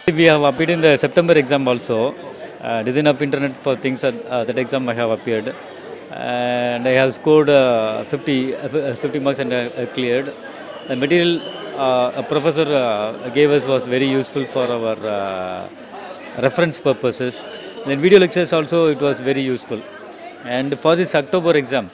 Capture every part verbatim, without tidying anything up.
We have appeared in the September exam also. Uh, design of internet for things that, uh, that exam I have appeared, and I have scored uh, fifty, uh, fifty marks and uh, cleared. The material uh, a professor uh, gave us was very useful for our uh, reference purposes. Then video lectures also it was very useful. And for this October exam,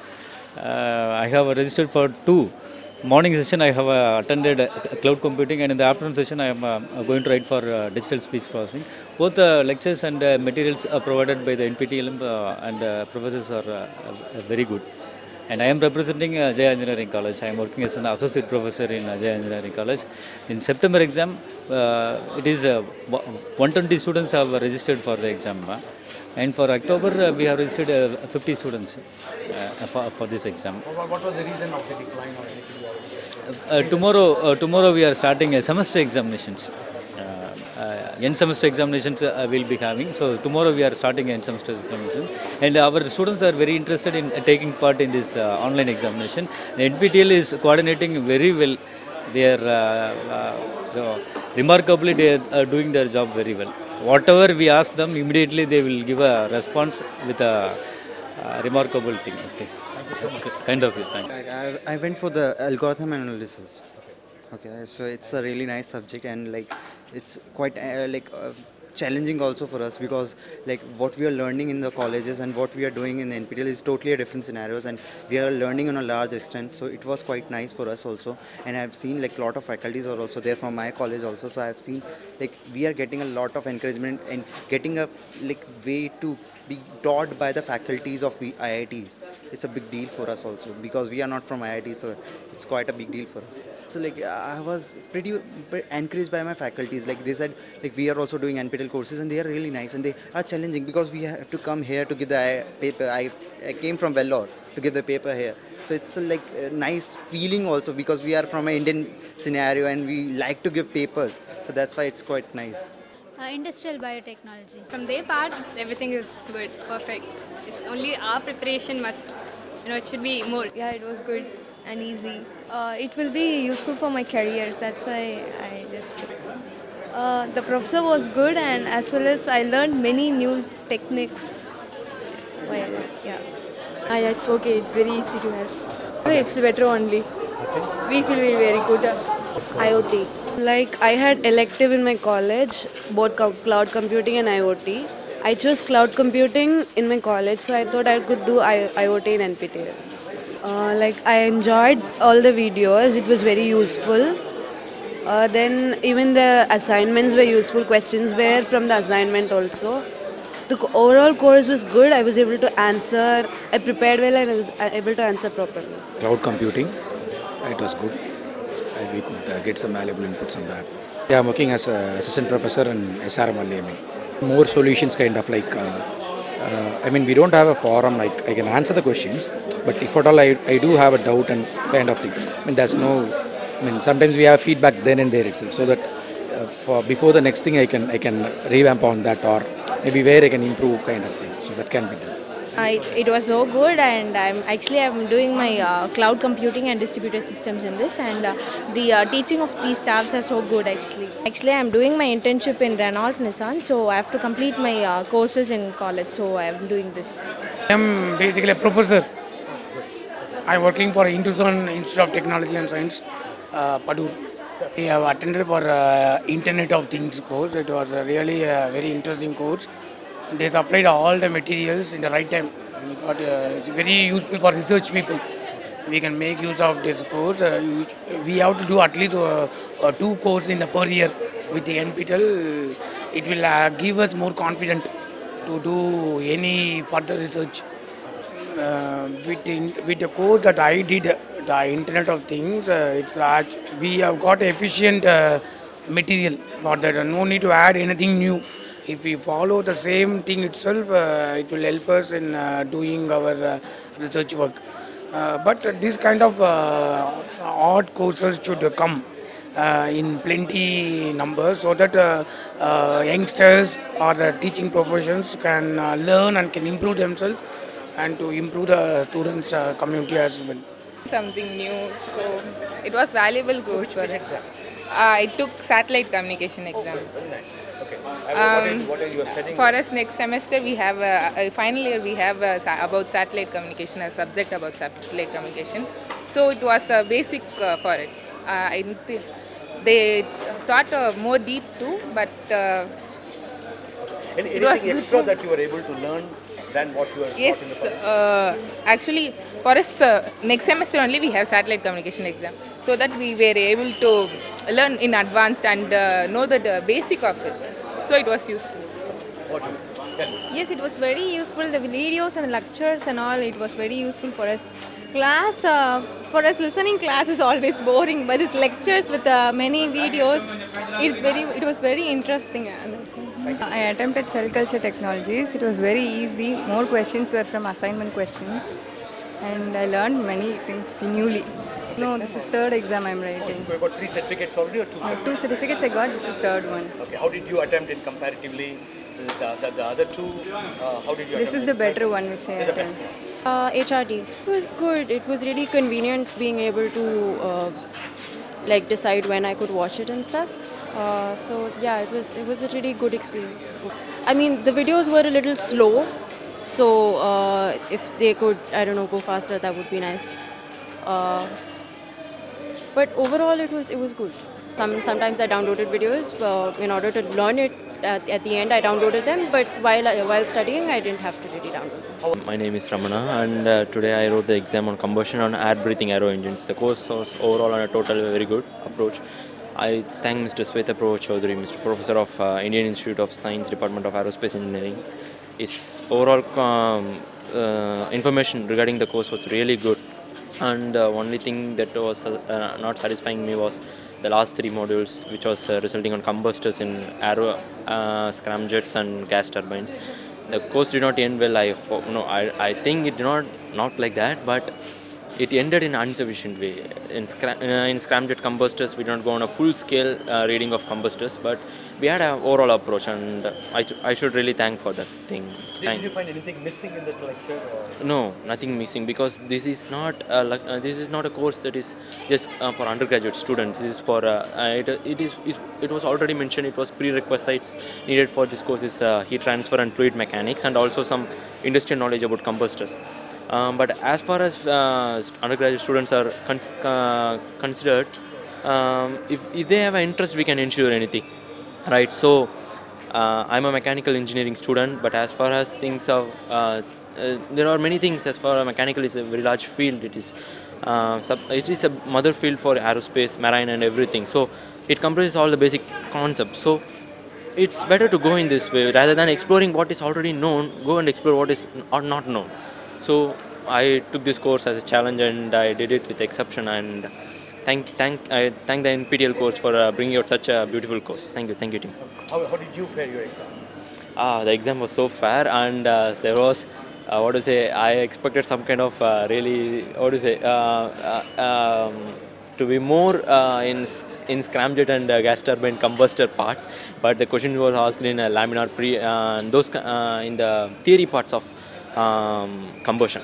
uh, I have registered for two. Morning session I have uh, attended uh, cloud computing, and in the afternoon session I am uh, going to write for uh, digital speech processing. Both uh, lectures and uh, materials are provided by the N P T E L uh, and uh, professors are uh, uh, very good. And I am representing uh, Jaya Engineering College. I am working as an associate professor in uh, Jaya Engineering College. In September exam, uh, it is uh, one hundred twenty students have registered for the exam. Uh, and for October, uh, we have registered uh, fifty students uh, for, for this exam. What was the reason of the decline or anything? Uh, tomorrow, uh, tomorrow we are starting a semester examinations. Uh, uh, end semester examinations uh, we will be having. So tomorrow we are starting end semester examination, and our students are very interested in uh, taking part in this uh, online examination. The N P T E L is coordinating very well. They are uh, uh, so remarkably they are uh, doing their job very well. Whatever we ask them, immediately they will give a response with a uh, remarkable thing. Okay. Kind of it. Thank you. I, I went for the algorithm analysis. Okay, so it's a really nice subject, and like it's quite uh, like uh, challenging also for us, because like what we are learning in the colleges and what we are doing in the N P T E L is totally a different scenarios, and we are learning on a large extent. So it was quite nice for us also, and I've seen like a lot of faculties are also there from my college also. So I've seen like we are getting a lot of encouragement and getting a like way to be taught by the faculties of I I Ts. It's a big deal for us also, because we are not from I I T, so it's quite a big deal for us. So like I was pretty, pretty encouraged by my faculties. Like they said, like we are also doing N P T E L courses, and they are really nice, and they are challenging, because we have to come here to give the paper. I, I came from Vellore to give the paper here. So it's a, like a nice feeling also, because we are from an Indian scenario and we like to give papers. So that's why it's quite nice. Uh, industrial biotechnology. From their part, everything is good, perfect. It's only our preparation must, you know, it should be more. Yeah, it was good and easy. Uh, it will be useful for my career. That's why I just took it. Uh, the professor was good, and as well as I learned many new techniques. Whatever, yeah. Ah, yeah, it's okay. It's very easy to have. It's better only. Okay. We feel very good. I O T. Like I had elective in my college, both cloud computing and I O T. I chose cloud computing in my college, so I thought I could do I O T in N P T E L. Uh, like I enjoyed all the videos, it was very useful. Uh, then even the assignments were useful, questions were from the assignment also. The overall course was good, I was able to answer, I prepared well and I was able to answer properly. Cloud computing, it was good. We could uh, get some valuable inputs on that. Yeah, I'm working as an assistant professor in S R M L A M E. More solutions kind of like, uh, uh, I mean we don't have a forum like I can answer the questions, but if at all I, I do have a doubt and kind of thing. I mean there's no, I mean sometimes we have feedback then and there itself, so that uh, for before the next thing I can, I can revamp on that, or maybe where I can improve kind of thing, so that can be done. Uh, it, it was so good, and I'm actually I'm doing my uh, cloud computing and distributed systems in this, and uh, the uh, teaching of these staffs are so good actually. Actually, I'm doing my internship in Renault Nissan, so I have to complete my uh, courses in college, so I'm doing this. I'm basically a professor. I'm working for Hindustan Institute of Technology and Science, uh, Padur. I have attended for uh, Internet of Things course. It was a really a very interesting course. They supplied all the materials in the right time. We got, uh, it's very useful for research people. We can make use of this course. Uh, we have to do at least uh, uh, two courses in a per year with the N P T E L. It will uh, give us more confidence to do any further research. Uh, with, the, with the course that I did, the Internet of Things, uh, it's uh, we have got efficient uh, material for that. No need to add anything new. If we follow the same thing itself, uh, it will help us in uh, doing our uh, research work. Uh, but uh, this kind of uh, odd courses should come uh, in plenty numbers, so that uh, uh, youngsters or the teaching professions can uh, learn and can improve themselves, and to improve the students' uh, community as well. Something new, so it was valuable course for it. Uh, I took satellite communication exam. Oh, very nice. Okay. what, is, what are you studying? For us, next semester we have uh, uh, final year we have uh, sa- about satellite communication, a subject about satellite communication. So it was uh, basic uh, for it. Uh, I th- they taught uh, more deep too, but uh, Any, it was anything good extra for- that you were able to learn than what you were taught in the yes. college? Uh, actually, for us uh, next semester only we have satellite communication exam, so that we were able to learn in advanced and uh, know the uh, basic of it. So it was useful. What do you tell me? Yes, it was very useful. The videos and lectures and all, it was very useful for us. Class, uh, for us listening class is always boring, but these lectures with uh, many videos, it's very, it was very interesting. uh, that's why. I attempted cell culture technologies. It was very easy. More questions were from assignment questions, and I learned many things newly. No, this is third exam I'm writing. You got three certificates already or two? Uh, two certificates I got. This is third one. Okay, how did you attempt it comparatively? The, the, the other two, uh, how did you This attempt is it? the better one which I This is the best attempted. Uh, H R D. It was good. It was really convenient being able to uh, like decide when I could watch it and stuff. Uh, so yeah, it was it was a really good experience. I mean, the videos were a little slow, so uh, if they could, I don't know, go faster, that would be nice. Uh, but overall, it was it was good. Some, sometimes I downloaded videos uh, in order to learn it. At, at the end, I downloaded them, but while I- while studying, I didn't have to really download them. My name is Ramana, and uh, today I wrote the exam on combustion on air-breathing aero engines. The course was overall on a total very good approach. I thank Mister Sweta Pro Chaudhary, Mister Professor of uh, Indian Institute of Science, Department of Aerospace Engineering. His overall um, uh, information regarding the course was really good, and the uh, only thing that was uh, not satisfying me was the last three modules, which was uh, resulting on combustors in aero, uh, scramjets and gas turbines. The course did not end well. I hope, no, I, I think it did not not like that, but it ended in an insufficient way. In, scra- uh, in scramjet combustors, we did not go on a full-scale uh, reading of combustors, but we had an overall approach, and I, ch- I should really thank for that thing. Did, Thank did you find anything missing in that lecture? Or? No, nothing missing, because this is not a, like, uh, this is not a course that is just uh, for undergraduate students. This is for uh, uh, it, it is is- it was already mentioned. It was prerequisites needed for this course is uh, heat transfer and fluid mechanics, and also some industrial knowledge about combustors. Um, but as far as uh, undergraduate students are cons- uh, considered, um, if, if they have an interest, we can ensure anything, right? So uh, I'm a mechanical engineering student, but as far as things are, uh, uh, there are many things. As far as mechanical is a very large field. It is uh, sub, it is a mother field for aerospace, marine, and everything. So it comprises all the basic concepts. So it's better to go in this way rather than exploring what is already known. Go and explore what is or not known. So I took this course as a challenge, and I did it with exception. And thank thank I thank the N P T E L course for uh, bringing out such a beautiful course. Thank you, thank you, team. How, how did you fare your exam? Ah, the exam was so fair, and uh, there was uh, what to say. I expected some kind of uh, really what to say uh, uh, um, to be more uh, in in scramjet and uh, gas turbine combustor parts, but the question was asked in a laminar pre uh, and those uh, in the theory parts of um, combustion.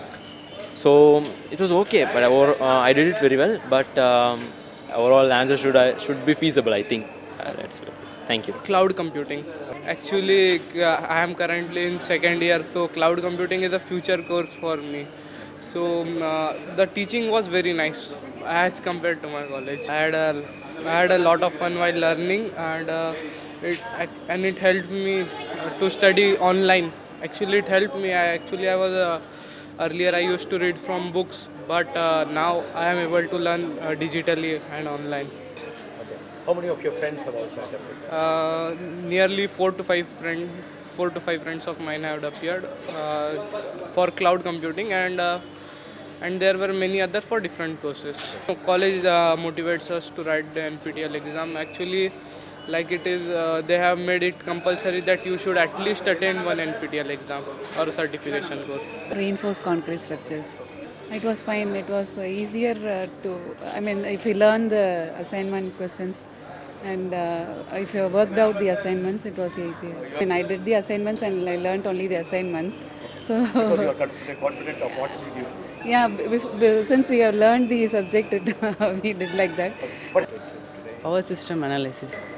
So it was okay, but over, uh, I did it very well. But um, overall, the answer should I should be feasible, I think. Uh, that's Thank you. Cloud computing. Actually, uh, I am currently in second year, so cloud computing is a future course for me. So um, uh, the teaching was very nice as compared to my college. I had a, I had a lot of fun while learning, and uh, it and it helped me to study online. Actually, it helped me. I actually I was uh, earlier I used to read from books, but uh, now I am able to learn uh, digitally and online. How many of your friends have also attempted? Uh, nearly four to five friends, four to five friends of mine have appeared uh, for cloud computing, and uh, and there were many other for different courses. So college uh, motivates us to write the N P T E L exam. Actually, like it is, uh, they have made it compulsory that you should at least attend one N P T E L exam or a certification course. Reinforced concrete structures. It was fine. It was uh, easier uh, to, I mean, if you learn the assignment questions and uh, if you worked out the assignments, it was easier. I mean, I did the assignments and I learned only the assignments. So Because you are confident, confident of what you do. yeah, b- b- since we have learned the subject, it, we did like that. Power system analysis.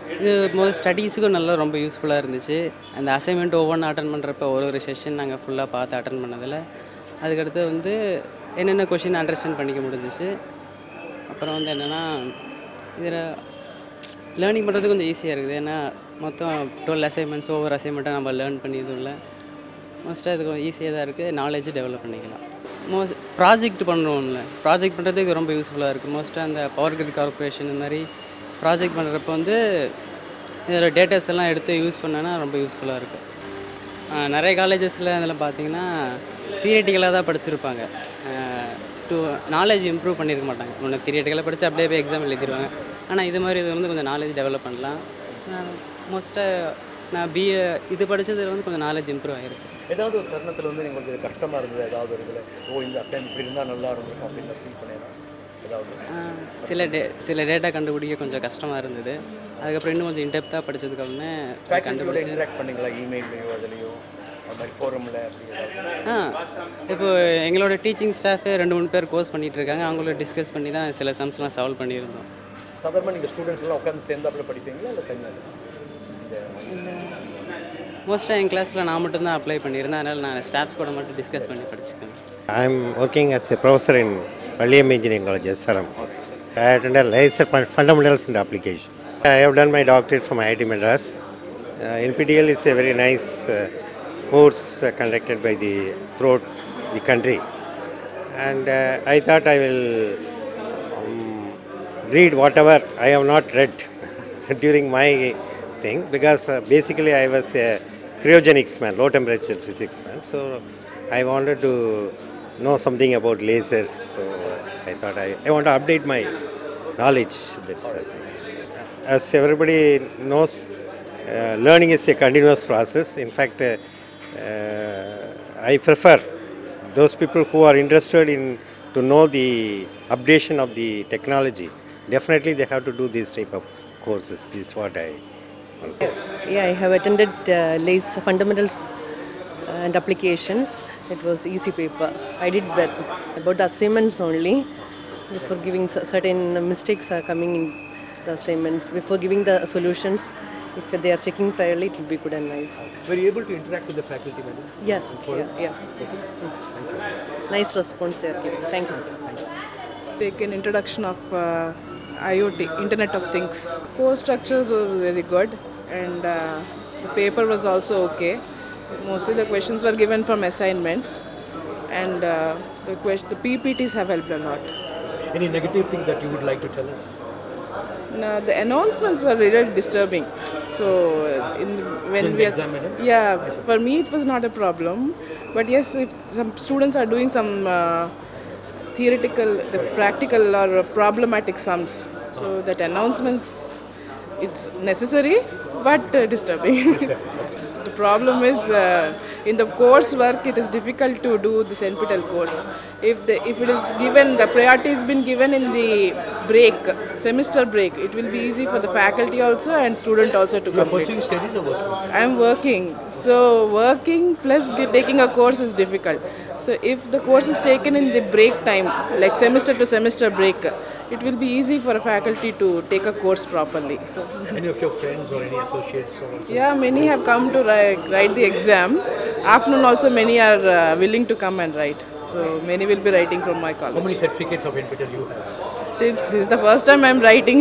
இது most ஸ்டடீஸுக்கும் நல்லா ரொம்ப யூஸ்ஃபுல்லாக இருந்துச்சு. அந்த assignment ஒவ்வொன்றும் attend பண்ணுறப்ப ஒரு ஒரு செஷன் நாங்கள் ஃபுல்லாக பார்த்து அட்டன் பண்ணதில் அதுக்கடுத்து வந்து என்னென்ன கொஷின் அண்டர்ஸ்டாண்ட் பண்ணிக்க முடிஞ்சிச்சு. அப்புறம் வந்து என்னென்னா இதில் லேர்னிங் பண்ணுறது கொஞ்சம் ஈஸியாக இருக்குது. ஏன்னா மொத்தம் டுவெல் அசைன்மெண்ட்ஸ் ஒவ்வொரு அசைன்மெண்ட்டாக நம்ம லேர்ன் பண்ணியதும் இல்லை. மோஸ்ட்டாக இது கொஞ்சம் ஈஸியாக தான் இருக்குது. நாலேஜ் டெவலப் பண்ணிக்கலாம். மோஸ்ட் ப்ராஜெக்ட் பண்ணுறோம்ல, ப்ராஜெக்ட் பண்ணுறதுக்கு ரொம்ப யூஸ்ஃபுல்லாக இருக்குது. மோஸ்ட்டாக அந்த பவர் கிரிட் கார்பரேஷன் இந்த மாதிரி ப்ராஜெக்ட் பண்ணுறப்ப வந்து இதில் டேட்டாஸ் எல்லாம் எடுத்து யூஸ் பண்ணனா ரொம்ப யூஸ்ஃபுல்லாக இருக்குது. நிறைய காலேஜஸில் அதில் பார்த்தீங்கன்னா தியரிட்டிக்கலாக தான் படிச்சிருப்பாங்க. டு நாலேஜ் இம்ப்ரூவ் பண்ணியிருக்க மாட்டாங்க. ஒன்று தியரிட்டிக்கலாக படித்து அப்படியே போய் எக்ஸாம் எழுதிடுவாங்க. ஆனால் இது மாதிரி இது வந்து கொஞ்சம் நாலேஜ் டெவலப் பண்ணலாம். மோஸ்ட்டாக நான் பிஏ இது படித்ததில் வந்து கொஞ்சம் நாலேஜ் இம்ப்ரூவ் ஆகிருக்கு. ஏதாவது ஒரு தருணத்தில் வந்து நீங்கள் கொஞ்சம் கஷ்டமாக இருந்தது ஏதாவது ஒரு இதில் ஓ இந்த அசைன் இப்படி இருந்தால் நல்லா இருந்திருக்கும் அப்படின்னு ஃபீல் பண்ணிடலாம் ஏதாவது? சில டே சில டேட்டா கண்டுபிடிக்க கொஞ்சம் கஷ்டமாக இருந்தது. அதுக்கப்புறம் இன்னும் கொஞ்சம் இன்டெப்த்தாக படித்ததுக்கப்புறமே கண்டுபிடிச்சி இன்ட்ராக்ட் பண்ணிங்களா இமெயிலையோ அதுலேயோ அது மாதிரி ஃபோரமில் அப்படி ஏதாவது? ஆ இப்போ எங்களோட டீச்சிங் ஸ்டாஃபே ரெண்டு மூணு பேர் கோர்ஸ் பண்ணிகிட்டு இருக்காங்க. அவங்களோட டிஸ்கஸ் பண்ணி தான் சில சம்ஸ்லாம் சால்வ் பண்ணியிருந்தோம். சாதாரணமாக நீங்கள் ஸ்டூடெண்ட்ஸ் எல்லாம் உட்காந்து சேர்ந்தாப்புல படிப்பீங்களா இல்லை தனியாக? மோஸ்ட்டாக என் கிளாஸில் நான் மட்டும்தான் அப்ளை பண்ணியிருந்தேன். அதனால் நான் ஸ்டாஃப்ஸ் கூட மட்டும் டிஸ்கஸ் பண்ணி படிச்சுக்கேன். I am working as a professor in Valliyam Engineering College, S R M. I attended laser fundamentals and application. I have done my doctorate from I I T Madras. Uh, N P T L is a very nice uh, course uh, conducted by the throughout the country, and uh, I thought I will um, read whatever I have not read during my thing, because uh, basically I was a cryogenics man, low temperature physics man. So I wanted to know something about lasers. So I thought I, I want to update my knowledge. That's the thing. As everybody knows, uh, learning is a continuous process. In fact, uh, uh, I prefer those people who are interested in to know the updation of the technology. Definitely they have to do this type of courses. This is what I want. Yeah, I have attended uh, LACE fundamentals and applications. It was easy paper. I did that about the assignments only. Before giving certain mistakes are coming in the assignments. Before giving the solutions, if they are checking priorly, it will be good and nice. Were you able to interact with the faculty, madam? Yeah, yeah, yeah. Nice response they are giving. Thank you, sir. Take an introduction of uh, I O T, Internet of Things. Course structures were very good, and uh, the paper was also okay. Mostly the questions were given from assignments, and uh, the, question, the P P Ts have helped a lot. Any negative things that you would like to tell us? No, the announcements were really disturbing. So in when During we the are, exam, madam? yeah, for me it was not a problem. But yes, if some students are doing some uh, theoretical, the practical or problematic sums, so that announcements, it's necessary but uh, disturbing. The problem is uh, in the coursework it is difficult to do this N P T E L course. If the if it is given, the priority has been given in the break, semester break, it will be easy for the faculty also and student also to You are complete. pursuing studies or working? I am working, so working plus the taking a course is difficult. So if the course is taken in the break time, like semester to semester break, it will be easy for a faculty to take a course properly. Any of your friends or any associates? Or Yeah, many have come to write, write the exam. Afternoon also many are uh, willing to come and write. So many will be writing from my college. How many certificates of N P T E L you have? This is the first time I am writing.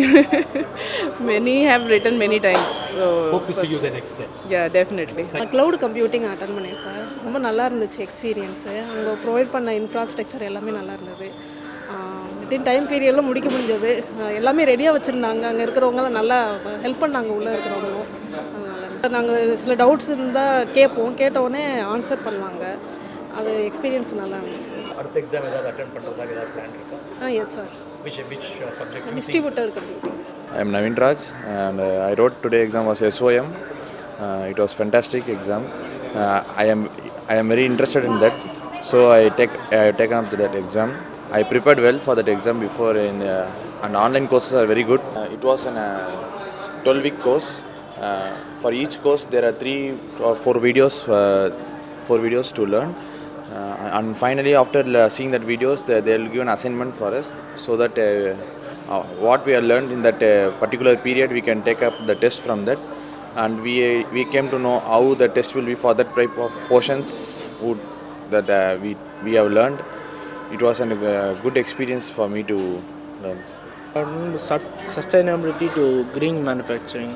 Many have written many times. So Hope to see you the next day. Yeah, definitely. Cloud computing attend பண்ணேன் sir. ரொம்ப நல்லா இருந்துச்சு experience. அவங்க provide பண்ண infrastructure எல்லாமே நல்லா இருந்தது. Within time பீரியடில் முடிக்க முடிஞ்சது. எல்லாமே ரெடியாக வச்சுருந்தாங்க. அங்கே இருக்கிறவங்களாம் நல்லா ஹெல்ப் பண்ணாங்க உள்ளே இருக்கிறவங்களும். அதனால் நாங்கள் சில டவுட்ஸ் இருந்தால் கேட்போம். கேட்டவுடனே ஆன்சர் பண்ணுவாங்க. அது எக்ஸ்பீரியன்ஸ் நல்லா இருந்துச்சு. அடுத்த எக்ஸாம் ஏதாவது அட்டெண்ட் பண்ணுறதாக ஏதாவது பிளான் இருக்கா? ஆ yes sir. Which which uh, subject? Distributed computing. I am Navin Raj, and uh, I wrote today exam was S O M. Uh, it was fantastic exam. Uh, I am I am very interested in that, so I take I have taken up to that exam. I prepared well for that exam before, in uh, and online courses are very good. Uh, it was an uh, twelve week course. Uh, for each course there are three or four videos, uh, four videos to learn. Uh, and finally, after seeing that videos, they will give an assignment for us, so that uh, uh, what we have learned in that uh, particular period, we can take up the test from that, and we we came to know how the test will be for that type of portions would, that uh, we we have learned. It was a uh, good experience for me to learn. From sustainability to green manufacturing.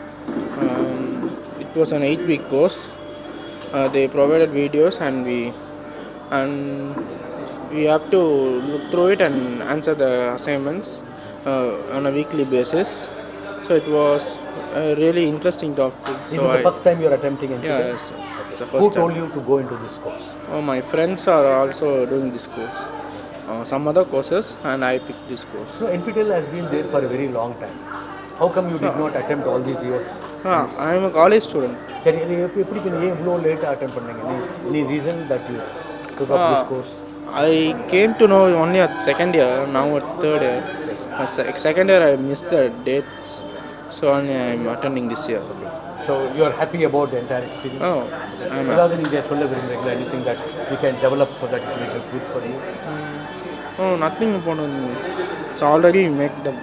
Um, it was an eight-week course. Uh, they provided videos, and we and we have to look through it and answer the assignments uh, on a weekly basis. So it was a really interesting topic. Is so it the I, first time you are attempting N P T E L? Yes. It's the Okay. first Who told time. you to go into this course? Oh, my friends are also doing this course. Uh, some other courses, and I picked this course. So N P T E L has been there for a very long time. How come you did So- not attempt all these years? Ah, I am a college student. சரி எப்படி எப்படி ஏன் இவ்வளோ லேட்டாக attempt பண்ணீங்க? Any reason that you took up this Ah, course? I came to know only at second year, now at third year. Uh, se- second year I missed the dates, so only I am attending this year. So you are happy about the entire experience? Oh, I am. ஏதாவது நீங்கள் சொல்ல விரும்புகிறீங்களா? Anything that we can develop so that it will be good for you? Oh, nothing important. It's already make the.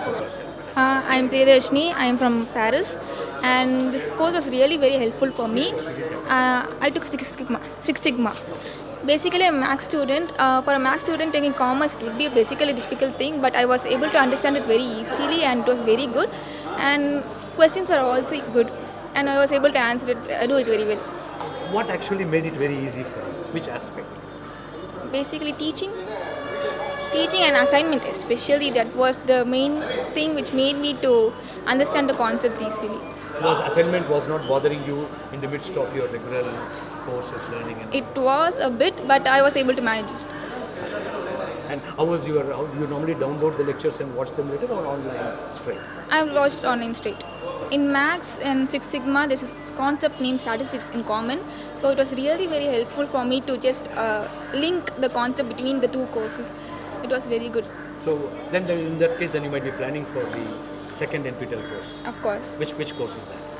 Uh, I am Tejashni. I am from Paris, and this course was really very helpful for me. Uh, I took Six Sigma. Six Sigma. Basically, I'm a math student. Uh, for a math student taking commerce, it would be basically a difficult thing, but I was able to understand it very easily, and it was very good. And questions were also good, and I was able to answer it, uh, do it very well. What actually made it very easy for you? Which aspect? Basically, teaching. Teaching and assignment especially, that was the main thing which made me to understand the concept easily. Was assignment was not bothering you in the midst of your regular courses learning? And, It was a bit, but I was able to manage it. and how was your, how you normally download the lectures and watch them later or online straight? I watched online straight. In Max and Six Sigma, this is concept named statistics in common. So it was really very helpful for me to just uh, link the concept between the two courses. It was very good. So then, then in that case, then you might be planning for the second N P T E L course. Of course. Which which course is that?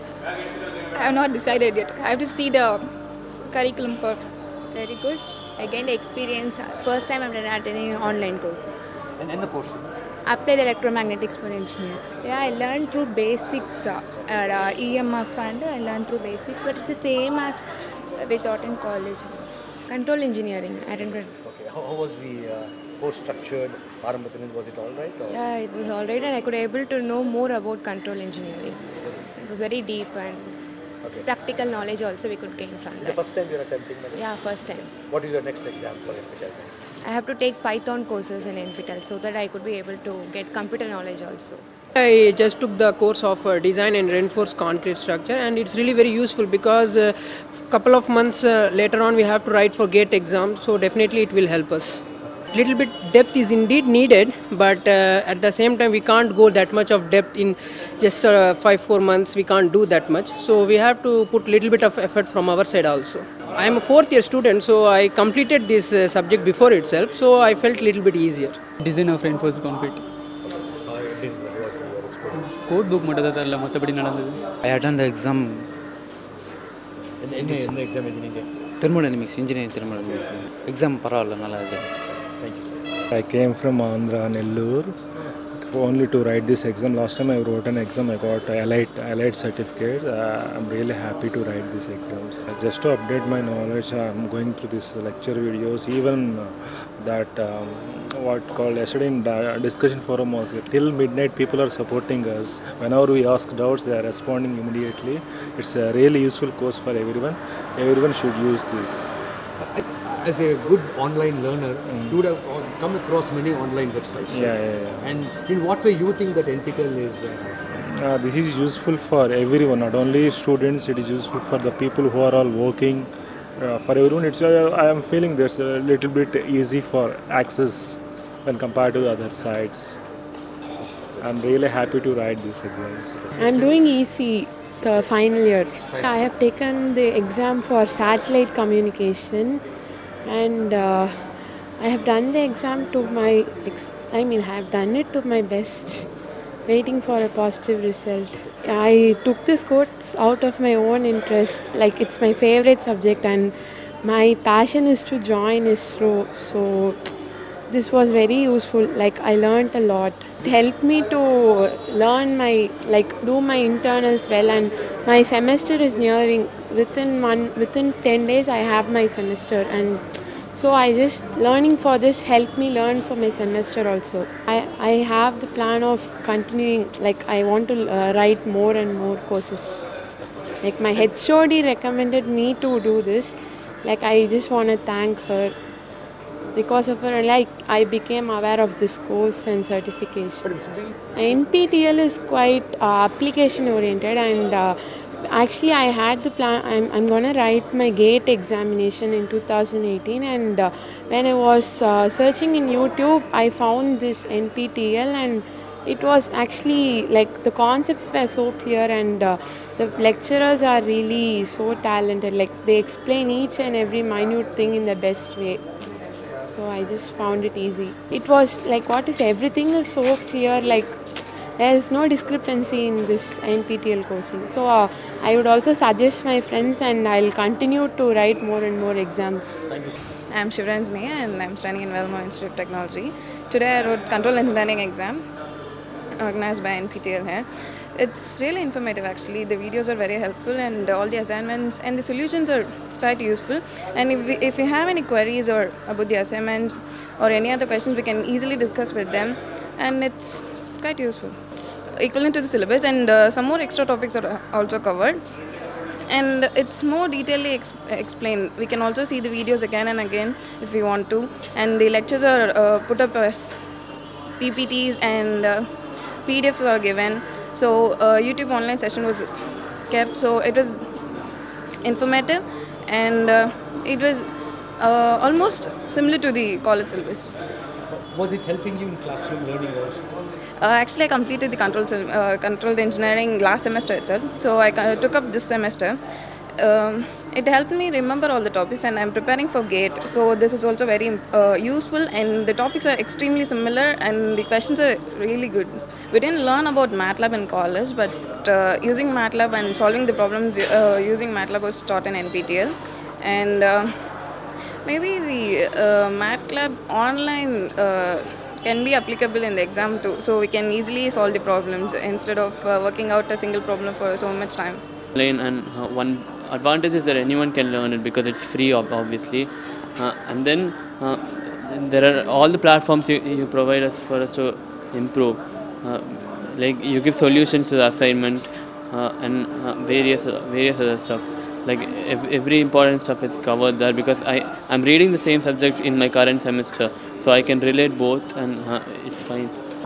I have not decided yet. I have to see the curriculum first. Very good. Again, the experience. First time I'm attending an online course. And then the course? Applied electromagnetics for engineers. Yeah, I learned through basics. Uh, uh, E M F and I learned through basics, but it's the same as we taught in college. Control engineering. I remember. Okay. How, how was the uh, course structured? Arambathil, was it all right? Or? Yeah, it was alright, and I could able to know more about control engineering. It was very deep and Okay. practical knowledge also we could gain from Is it that. the first time you're attempting that? Yeah, first time. What is your next exam for N P T E L? I have to take Python courses in N P T E L so that I could be able to get computer knowledge also. I just took the course of uh, design and reinforced concrete structure, and it's really very useful because a uh, couple of months uh, later on we have to write for GATE exam, so definitely it will help us. Little bit depth is indeed needed, but uh, at the same time we can't go that much of depth in just uh, five four months. We can't do that much, so we have to put little bit of effort from our side also. I am a fourth year student, so I completed this uh, subject before itself, so I felt little bit easier. Design of reinforced concrete. Code book மட்டும் தான் தரல, மற்றபடி நடந்தது. I attended the exam. என்ன என்ன exam எழுதினீங்க? Thermodynamics, engineering thermodynamics. Exam பரவாயில்ல நல்லா இருந்துச்சு. Thank you. I came from Andhra, Nellore, only to write this exam. Last time I wrote an exam, I got allied, allied certificate. Uh, I'm really happy to write these exams. Just to update my knowledge, I'm going through these lecture videos. Even uh, that um, what called yesterday in di- discussion forum was till midnight. People are supporting us. Whenever we ask doubts, they are responding immediately. It's a really useful course for everyone. Everyone should use this. As a good online learner, mm. you would have come across many online websites. Yeah, yeah, yeah. And in what way you think that N P T E L is? Uh, Uh, this is useful for everyone, not only students. It is useful for the people who are all working. Uh, for everyone, it's. Uh, I am feeling there's a little bit easy for access when compared to the other sites. I'm really happy to write these exams. I'm doing E C, the final year. I have taken the exam for satellite communication, and uh, I have done the exam to my. Ex- I mean, I have done it to my best. Waiting for a positive result. I took this course out of my own interest. Like, it's my favorite subject, and my passion is to join ISRO. So this was very useful. Like I learned a lot. It helped me to learn my like do my internals well, and my semester is nearing. Within one within ten days I have my semester, and so I just learning for this helped me learn for my semester also. I, I have the plan of continuing, like I want to uh, write more and more courses. Like my H O D recommended me to do this. Like I just want to thank her. Because of her, like I became aware of this course and certification. N P T L is quite uh, application oriented, and uh, actually I had the plan. I'm, I'm gonna write my GATE examination in two thousand eighteen, and uh, when I was uh, searching in YouTube, I found this N P T L, and it was actually like the concepts were so clear, and uh, the lecturers are really so talented. Like they explain each and every minute thing in the best way. So I just found it easy. It was like what is everything is so clear. Like there is no discrepancy in this N P T L coursing. So uh, I would also suggest my friends, and I'll continue to write more and more exams. Thank you. I'm Shivranjani and I'm studying in Velmo Institute of Technology. Today I wrote control engineering exam organized by N P T L here. It's really informative actually. The videos are very helpful, and all the assignments and the solutions are quite useful. And if we, if we have any queries or about the assignments or any other questions, we can easily discuss with them, and it's quite useful. It's equivalent to the syllabus, and uh, some more extra topics are also covered, and it's more detailedly ex explained. We can also see the videos again and again if we want to, and the lectures are uh, put up as P P Ts, and uh, P D Fs are given. So uh, YouTube online session was kept, so it was informative, and uh, it was uh, almost similar to the college syllabus. Was it helping you in classroom learning also? Uh, actually, I completed the controlled, uh, controlled engineering last semester itself, so I uh, took up this semester. Um, it helped me remember all the topics, and I'm preparing for GATE, so this is also very uh, useful, and the topics are extremely similar, and the questions are really good. We didn't learn about MATLAB in college, but uh, using MATLAB and solving the problems uh, using MATLAB was taught in N P T L, and uh, maybe the uh, MATLAB online uh, can be applicable in the exam too, so we can easily solve the problems instead of uh, working out a single problem for so much time. And uh, one advantage is that anyone can learn it because it's free, obviously, uh, and then uh, there are all the platforms you, you provide us for us to improve. Uh, like you give solutions to the assignment uh, and uh, various uh, various other stuff. Like ev every important stuff is covered there, because I I'm reading the same subject in my current semester, so I can relate both, and uh, it's fine.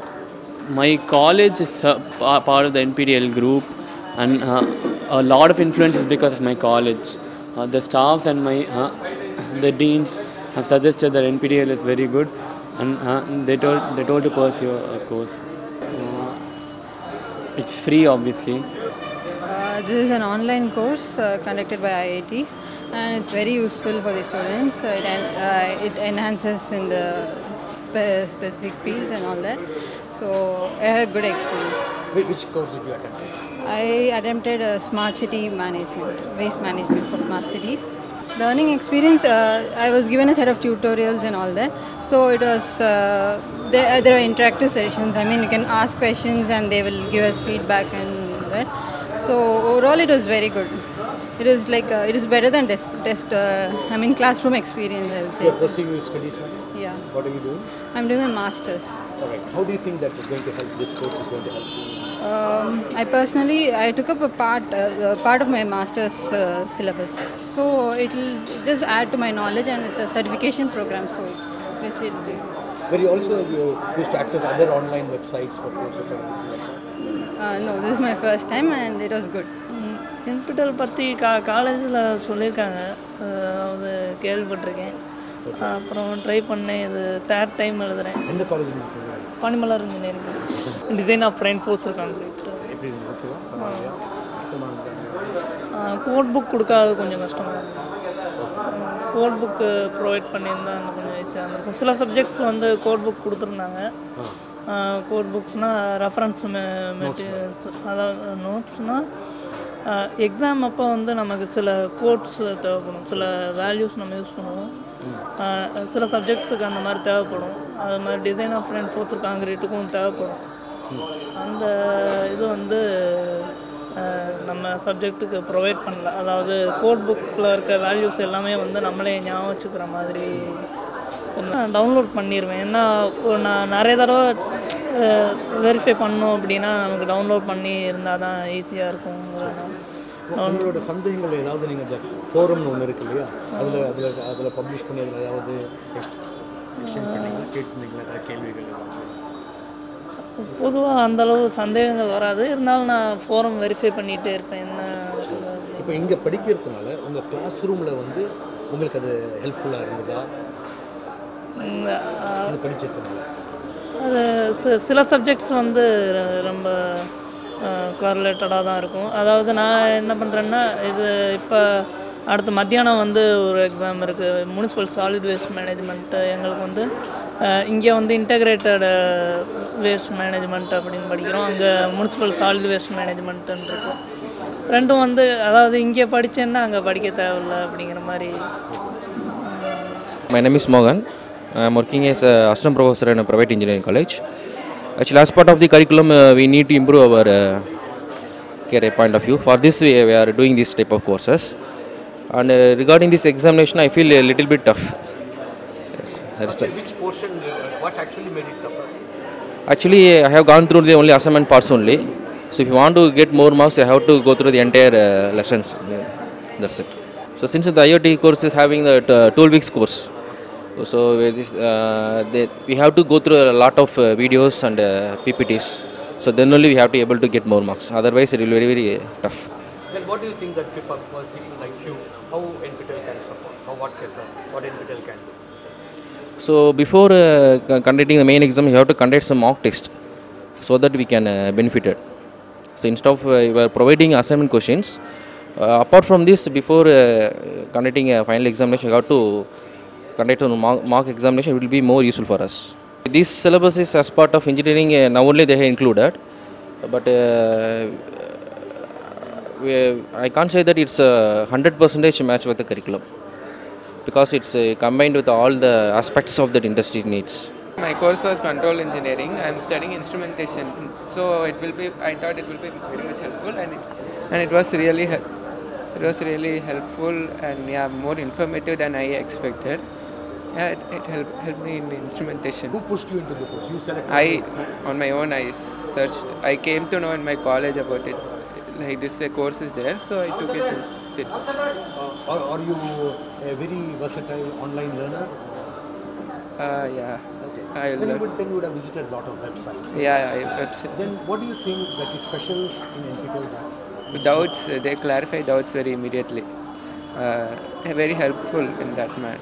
My college is uh, part of the N P T L group, and uh, a lot of influence is because of my college. Uh, the staffs and my uh, the deans have suggested that N P T L is very good, and uh, they told they told to pursue a course. Uh, it's free, obviously. Uh, this is an online course uh, conducted by I I Ts, and it's very useful for the students. Uh, it, en uh, it enhances in the spe specific fields and all that. So I had good experience. Which course did you attempt? I attempted uh, Smart City Management, Waste Management for Smart Cities. Learning experience, uh, I was given a set of tutorials and all that. So it was, uh, there, there are interactive sessions. I mean, you can ask questions and they will give us feedback and that. So overall it was very good. It is like, uh, it is better than test, test uh, I mean classroom experience, I would say. You are pursuing your studies now? Yeah. What are you doing? I'm doing my master's. Alright. How do you think that is going to help, this course is going to help you? Um, I personally, I took up a part, uh, part of my master's uh, syllabus. So it will just add to my knowledge, and it's a certification program, so basically it will be. But you also you used to access other online websites for courses or uh, no, this is my first time and it was good. N P T L பற்றி கா காலேஜில் சொல்லியிருக்காங்க, அது கேள்விப்பட்டிருக்கேன். அப்புறம் try பண்ணேன், இது third time எழுதுறேன். எந்த college? Panimalar engineering, design of reinforced concrete. Code book கொடுக்காது கொஞ்சம் கஷ்டமாக இருக்கும். கோட் புக்கு ப்ரொவைட் பண்ணியிருந்தா கொஞ்சம் ஈஸியாக இருந்திருக்கும். சில சப்ஜெக்ட்ஸ் வந்து கோட் புக் கொடுத்துருந்தாங்க. கோட் புக்ஸ்னால் ரெஃபரன்ஸ் மெட்டீரியல்ஸ், அதாவது நோட்ஸ்னால் எக்ஸாம் அப்போ வந்து நமக்கு சில கோட்ஸ் தேவைப்படும், சில வேல்யூஸ் நம்ம யூஸ் பண்ணுவோம். சில சப்ஜெக்ட்ஸுக்கு அந்த மாதிரி தேவைப்படும். அது மாதிரி டிசைன் ஆஃப் ரெயின்ஃபோர்ஸ்டு காங்கிரீட்டுக்கும் தேவைப்படும். அந்த இது வந்து நம்ம சப்ஜெக்ட்டுக்கு ப்ரொவைட் பண்ணல. அதாவது கோட் புக்கில் இருக்க வேல்யூஸ் எல்லாமே வந்து நம்மளே ஞாபகம் வச்சுக்கிற மாதிரி நான் டவுன்லோட் பண்ணிடுவேன். ஏன்னா நான் நிறைய தடவை வெரிஃபை பண்ணோம் அப்படின்னா நமக்கு டவுன்லோட் பண்ணி இருந்தால் தான் ஈஸியாக இருக்கும். உங்களோட சந்தேகங்கள் ஏதாவது நீங்கள் இந்த ஃபோரம்னு ஒன்று இருக்கு இல்லையா, அதில் அதில் அதில் பப்ளிஷ் பண்ணி அதில் ஏதாவது எக்ஸ்டென்ட் பண்ணிங்களா, கேட்டுருந்தீங்களா கேள்விகள்? பொதுவாக அந்தளவு சந்தேகங்கள் வராது, இருந்தாலும் நான் ஃபோரம் வெரிஃபை பண்ணிகிட்டே இருப்பேன். என்ன இப்போ இங்கே படிக்கிறதுனால உங்கள் கிளாஸ் ரூமில் வந்து உங்களுக்கு அது ஹெல்ப்ஃபுல்லாக இருந்ததா படிச்சதுனால? அது சில சப்ஜெக்ட்ஸ் வந்து ரொம்ப கோரிலேட்டடாக தான் இருக்கும். அதாவது நான் என்ன பண்ணுறேன்னா, இது இப்போ அடுத்த மத்தியானம் வந்து ஒரு எக்ஸாம் இருக்குது, முனிசிபல் சாலிட் வேஸ்ட் மேனேஜ்மெண்ட்டு. எங்களுக்கு வந்து இங்கே வந்து இன்டகிரேட்டட் வேஸ்ட் மேனேஜ்மெண்ட் அப்படின்னு படிக்கிறோம், அங்கே முனிசிபல் சாலிட் வேஸ்ட் மேனேஜ்மெண்ட்டுன்னு இருக்குது. ரெண்டும் வந்து அதாவது இங்கே படித்தேன்னா அங்கே படிக்க தேவையில்லை அப்படிங்கிற மாதிரி. My name is Mohan. I am working as an assistant professor in a private engineering college. Actually, as part of the curriculum, uh, we need to improve our uh, career point of view. For this, we, we are doing this type of courses. And uh, regarding this examination, I feel a little bit tough. Yes, that's the. Which portion? What actually made it tougher? Actually, I have gone through the only assignment parts only. So, if you want to get more marks, I have to go through the entire uh, lessons. That's it. So, since the I O T course is having the uh, twelve weeks course, so this, uh, they, we have to go through a lot of uh, videos and uh, P P Ts. So then only we have to be able to get more marks. Otherwise, it will be very, very tough. Then what do you think that for people like you, how N P T E L can support? How what can support? What N P T E L can do? So before uh, conducting the main exam, you have to conduct some mock test so that we can uh, benefit it. So instead of uh, we are providing assignment questions, uh, apart from this, before uh, conducting a final examination, you have to conduct a mock, mock examination. It will be more useful for us. This syllabus is as part of engineering. Uh, now only they have included, but uh, we, I can't say that it's a hundred percentage match with the curriculum because it's uh, combined with all the aspects of that industry needs. My course was control engineering. I am studying instrumentation, so it will be. I thought it will be very much helpful, and it, and it was really it was really helpful and yeah, more informative than I expected. Yeah, it, it helped, helped me in the instrumentation. Who pushed you into the course? You selected? I, on my own, I searched. I came to know in my college about it. Like this uh, course is there, so I took it. And did. Uh, are, are you a very versatile online learner? Uh, yeah. Okay. I then, you learned. would, then you would have visited a lot of websites. Yeah, yeah, websites. Then what do you think that is special in N P T E L? Doubts, uh, they clarify doubts very immediately. Uh, very helpful in that manner.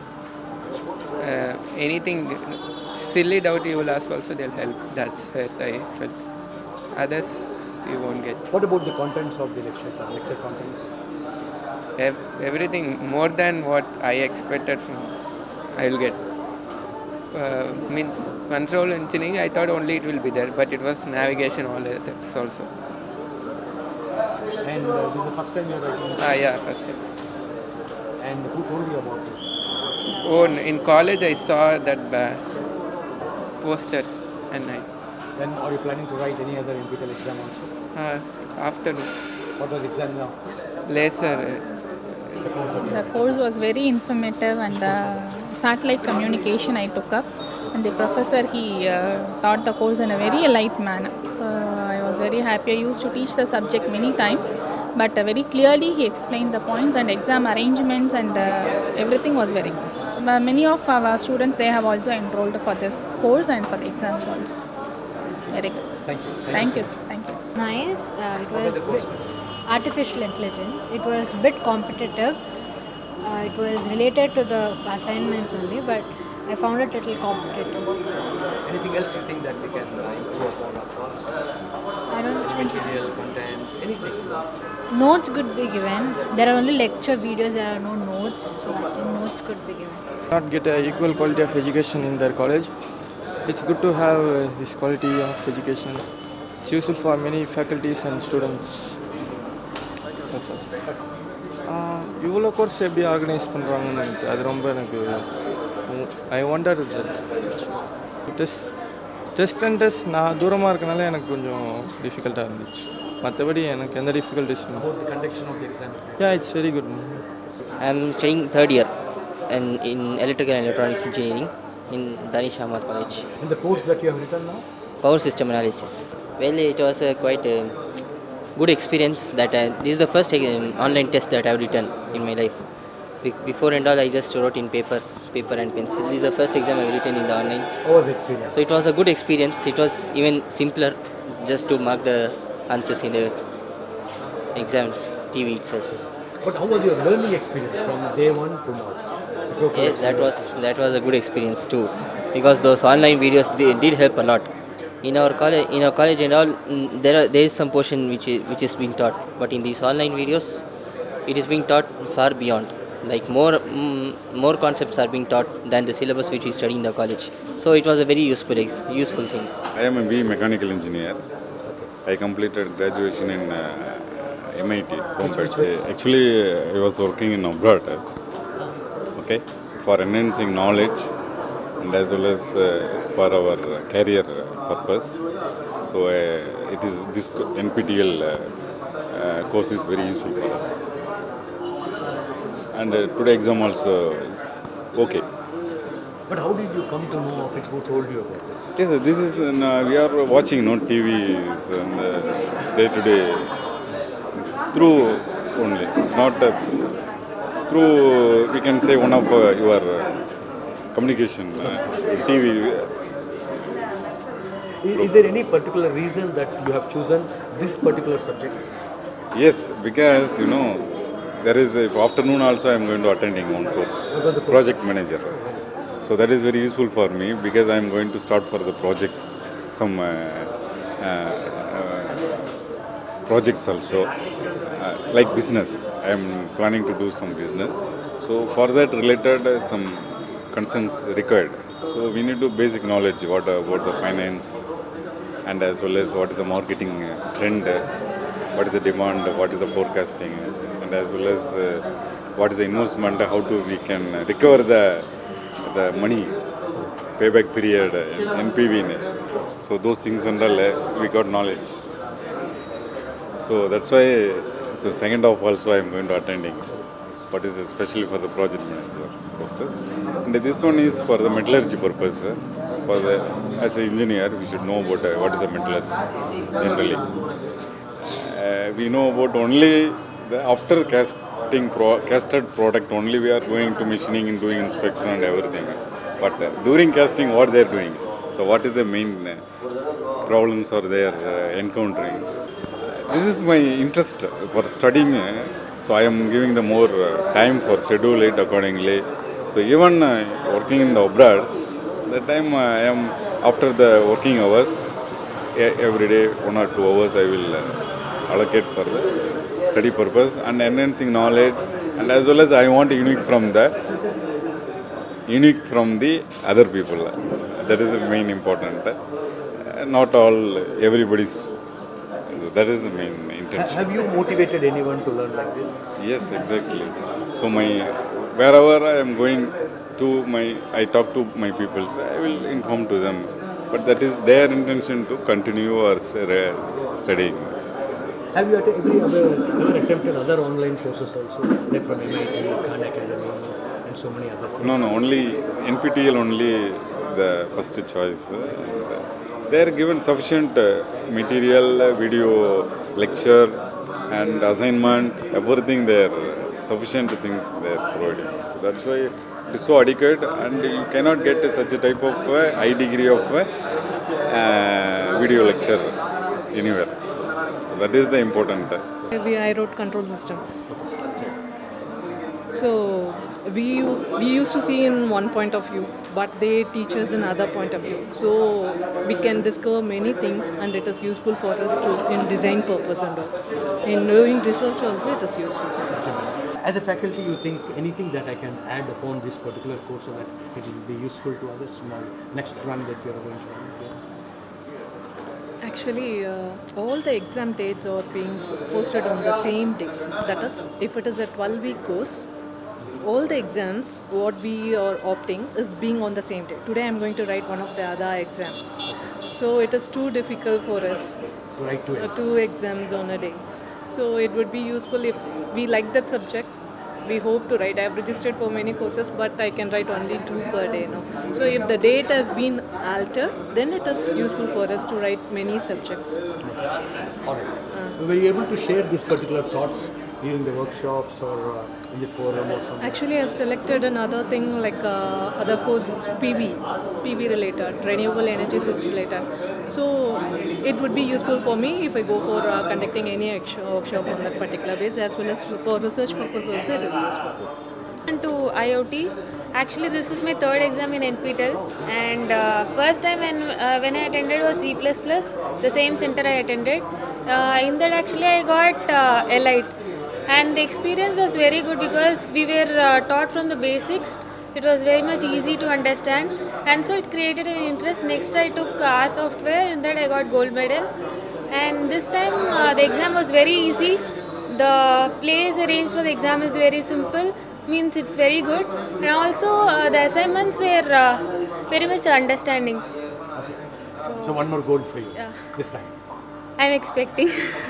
Uh, anything silly doubt you will ask also, they'll help. That's what I felt. Others you won't get. What about the contents of the lecture? Lecture contents? Ev- everything more than what I expected from I will get. Uh, means control engineering, I thought only it will be there, but it was navigation all that also. And uh, this is the first time you are writing? Ah, yeah, first time. And who told you about this? Oh, in college I saw that uh, poster and I. Then are you planning to write any other N P T E L exam also? Uh, after. What was exam now? Laser. The course was very informative and the satellite communication I took up, and the professor he uh, taught the course in a very light manner. So I was very happy. I used to teach the subject many times, but uh, very clearly he explained the points and exam arrangements, and uh, everything was very good. Uh, many of our students, they have also enrolled for this course and for the exams also. Very good. Thank you. Thank, Thank you, sir. Thank you. Sir. Nice. Uh, it was bit artificial intelligence. It was a bit competitive. Uh, it was related to the assignments only, but I found it a little competitive. Anything else you think that we can uh, improve upon our course? I don't Any think material, contents, anything? notes could be given. There are only lecture videos, there are no notes, so I think notes could be given. Not get a equal quality of education in their college. It's good to have uh, this quality of education. It's useful for many faculties and students. That's all. இவ்வளோ course எப்படி organise பண்ணுறாங்கன்னு எனக்கு அது ரொம்ப எனக்கு I wonder test test and test நான் தூரமாக இருக்கனால எனக்கு கொஞ்சம் டிஃபிகல்ட்டாக இருந்துச்சு. மற்றபடி எனக்கு எந்த டிஃபிகல்ட்டிஸ் இல்லை. About the conduction of the exam. Yeah, it's very good. I am studying third year and in electrical and electronics engineering in Danish Ahmad College. In the course that you have written now? Power system analysis. Well, it was a quite a good experience that uh, this is the first um, online test that I have written in my life. Be- before and all, I just wrote in papers, paper and pencil. This is the first exam I have written in the online. How was the experience? So it was a good experience. It was even simpler just to mark the answers in the exam T V itself. But how was your learning experience from day one to now? Yes, that was that was a good experience too, because those online videos they did help a lot. In our college, in our college and all, mm, there are there is some portion which is, which is being taught, but in these online videos, it is being taught far beyond. Like more mm, more concepts are being taught than the syllabus which we study in the college. So it was a very useful ex- useful thing. I am a B mechanical engineer. I completed graduation in uh, M I T, Bombay. Actually, uh, I was working in abroad. Okay, so for enhancing knowledge and as well as uh, for our career purpose. So uh, it is this N P T L uh, uh, course is very useful for us. And uh, today exam also is okay. But how did you come to know of it? Who told you about this? Yes, sir, this is uh, we are watching no T Vs and uh, day to day through only. It's not uh, through we can say one of uh, your uh, communication uh, T V. Is, is there any particular reason that you have chosen this particular subject? Yes, because you know there is a, afternoon also I am going to attending one course, What was the course? project manager. So that is very useful for me because I am going to start for the projects, some uh, uh, uh, projects also, uh, like business. I am planning to do some business. So for that related uh, some concerns required. So we need to basic knowledge what uh, about the finance and as well as what is the marketing uh, trend, uh, what is the demand, what is the forecasting, and as well as uh, what is the investment, how to we can recover the the money, payback period, uh, N P V. So those things and all uh, we got knowledge. So that's why. So second half also I am going to attending. What is especially for the project manager courses. And this one is for the metallurgy purpose. uh, For the as an engineer, we should know about uh, what is a metallurgy generally. Uh, we know about only the after casting pro, casted product only we are going to machining and doing inspection and everything. But uh, during casting, what they are doing? So what is the main uh, problems are they are uh, encountering? This is my interest for studying. Uh, so I am giving the more uh, time for schedule it accordingly. So even uh, working in the abroad, that time uh, I am after the working hours, e- every day one or two hours I will uh, allocate for the study purpose and enhancing knowledge, and as well as I want unique from the unique from the other people. That is the main important. Uh, not all everybody's. That is the main intention. Have you motivated anyone to learn like this? Yes, exactly. So my wherever I am going to my I talk to my people. I will inform to them, but that is their intention to continue or studying. Have you ever, ever, ever attempted other online courses also, like from M I T, Khan Academy, and so many other things? No, no, only N P T L only the first choice. They are given sufficient uh, material, uh, video, lecture, and assignment, everything there. Sufficient things they are providing. So that's why it is so adequate, and you cannot get such a type of uh, high degree of uh, uh, video lecture anywhere. So that is the important. We I wrote control system. So we we used to see in one point of view, but they teach us another point of view. So we can discover many things, and it is useful for us to in design purpose and all. In doing research also, it is useful for us. As a faculty, you think anything that I can add upon this particular course so that it will be useful to others in our next run that you are going to run? Actually, uh, all the exam dates are being posted on the same day. That is, if it is a twelve-week course, all the exams, what we are opting is being on the same day. Today I'm going to write one of the other exam. So it is too difficult for us to write two, uh, two exams on a day. So it would be useful if we like that subject. We hope to write. I have registered for many courses, but I can write only two per day now. So if the date has been altered, then it is useful for us to write many subjects. All right. Uh, Were you able to share these particular thoughts during the workshops or uh, in the forum or something? Actually, I've selected another thing like uh, other courses, P V, P V related, renewable energy source related. So it would be useful for me if I go for uh, conducting any workshop on that particular base, as well as for research purpose also it is useful. And to I O T, actually this is my third exam in N P T E L, and uh, first time when, uh, when I attended was C plus plus, the same center I attended. Uh, in that actually I got uh, Elite. And the experience was very good because we were uh, taught from the basics. It was very much easy to understand, and so it created an interest. Next I took R software, and that I got gold medal. And this time uh, the exam was very easy. The place arranged for the exam is very simple, means it's very good. And also uh, the assignments were uh, very much understanding. Okay. So, so one more gold for you yeah. this time. I'm expecting.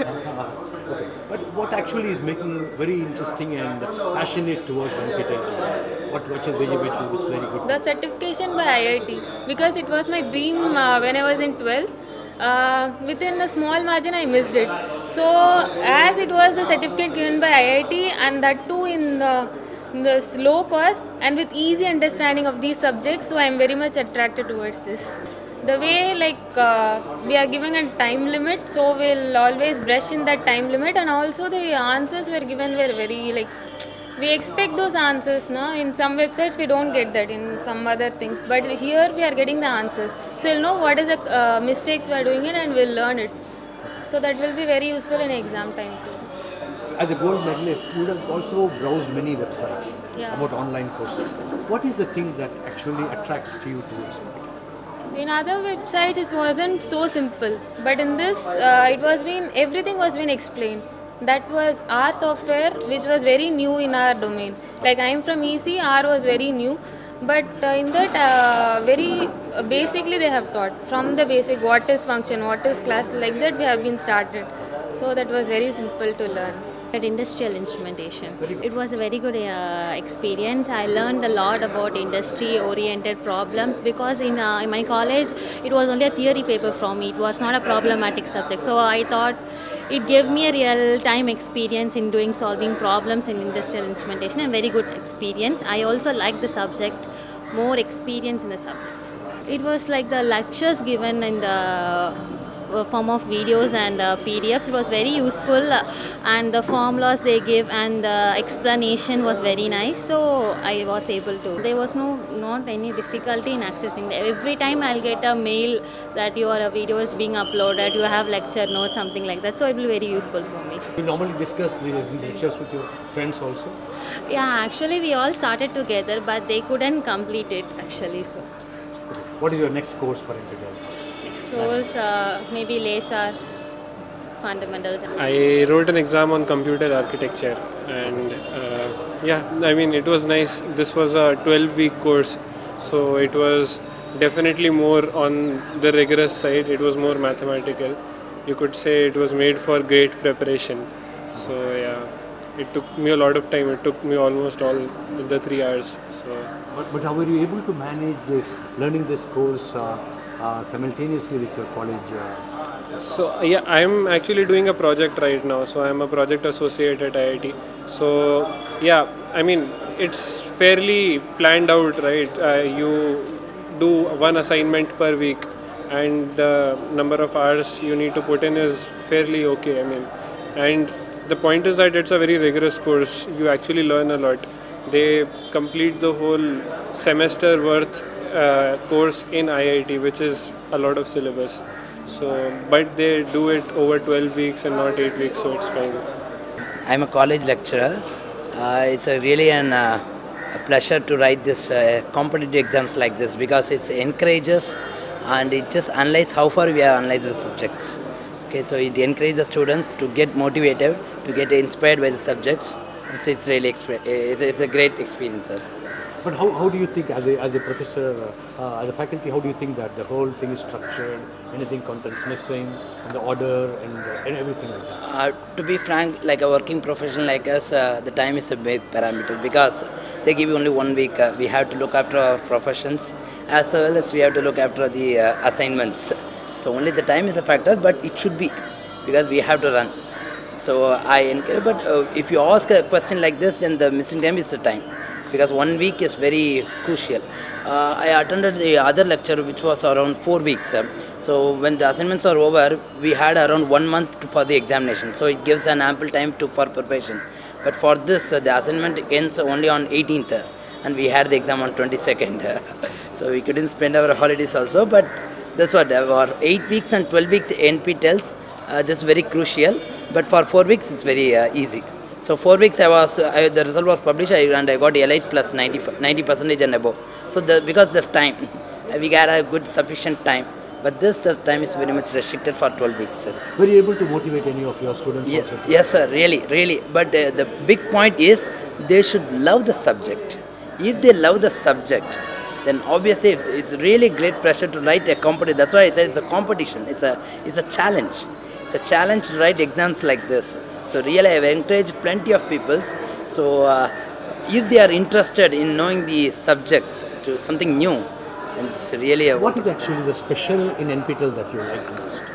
Okay. But what actually is making very interesting and passionate towards N P T E L? What which is very which is, which is very good? The certification by I I T, because it was my dream uh, when I was in twelfth. Uh, within a small margin I missed it. So as it was the certificate given by I I T, and that too in the, in the low cost and with easy understanding of these subjects, so I am very much attracted towards this. The way like uh, we are giving a time limit, so we'll always brush in that time limit, and also the answers were given were very like, we expect those answers now. In some websites we don't get that, in some other things, but here we are getting the answers. So we'll know what is the uh, mistakes we are doing it, and we'll learn it. So that will be very useful in exam time too. As a gold medalist, you would have also browsed many websites yeah. about online courses. What is the thing that actually attracts you towards it? In other websites it wasn't so simple, but in this uh, it was been, everything was been explained. That was R software, which was very new in our domain. Like I am from E C, R was very new, but uh, in that uh, very uh, basically they have taught from the basic what is function, what is class, like that we have been started. So that was very simple to learn. At industrial instrumentation. It was a very good uh, experience. I learned a lot about industry oriented problems, because in, uh, in my college it was only a theory paper for me. It was not a problematic subject. So I thought it gave me a real time experience in doing solving problems in industrial instrumentation, and very good experience. I also liked the subject, more experience in the subjects. It was like the lectures given in the form of videos and uh, P D Fs. It was very useful, uh, and the formulas they give and the explanation was very nice, so I was able to. There was no not any difficulty in accessing them. Every time I'll get a mail that your video is being uploaded, you have lecture notes, something like that, so it will be very useful for me. You normally discuss these, these lectures with your friends also? Yeah, actually we all started together, but they couldn't complete it actually. So what is your next course for N P T E L? Course, uh, maybe lasers, fundamentals. I wrote an exam on computer architecture, and uh, yeah, I mean it was nice. This was a twelve week course, so it was definitely more on the rigorous side. It was more mathematical. You could say it was made for great preparation. So yeah, it took me a lot of time. It took me almost all the three hours. So. But, but how were you able to manage this, learning this course uh, Uh, simultaneously with your college? Uh... So yeah, I'm actually doing a project right now. So I'm a project associate at I I T. So yeah, I mean it's fairly planned out, right? Uh, you do one assignment per week, and the number of hours you need to put in is fairly okay. I mean, and the point is that it's a very rigorous course. You actually learn a lot. They complete the whole semester worth Uh, course in I I T, which is a lot of syllabus. So, but they do it over twelve weeks and not eight weeks, so it's fine. I'm a college lecturer. Uh, it's a really an, uh, a pleasure to write this uh, competitive exams like this, because it encourages and it just analyzes how far we have analyzed the subjects. Okay, so it encourages the students to get motivated, to get inspired by the subjects, It's, it's really exp- it's, it's a great experience, sir. But how, how do you think, as a, as a professor, uh, as a faculty, how do you think that the whole thing is structured, anything contents missing, and the order and, uh, and everything like that? Uh, to be frank, like a working professional like us, uh, the time is a big parameter because they give you only one week. Uh, we have to look after our professions as well as we have to look after the uh, assignments. So only the time is a factor, but it should be because we have to run. So uh, I encourage, but uh, if you ask a question like this, then the missing time is the time. Because one week is very crucial. Uh, I attended the other lecture which was around four weeks. Uh, so when the assignments are over, we had around one month to, for the examination. So it gives an ample time to for preparation. But for this, uh, the assignment ends only on eighteenth uh, and we had the exam on twenty-second. Uh, so we couldn't spend our holidays also. But that's what, our eight weeks and twelve weeks N P tells, uh, this is very crucial. But for four weeks, it's very uh, easy. So four weeks I was, I, the result was published I, and I got Elite plus ninety percentage and above. So the, because the time, we got a good sufficient time. But this the time is very much restricted for twelve weeks. Were you able to motivate any of your students Ye also? Yes sir, really, really. But uh, the big point is they should love the subject. If they love the subject, then obviously it's, it's really great pressure to write a competition. That's why I said it's a competition. It's a, it's a challenge. It's a challenge to write exams like this. So really I have encouraged plenty of people. So uh, if they are interested in knowing the subjects to something new, and it's really a... What is actually the special in N P T E L that you like the most?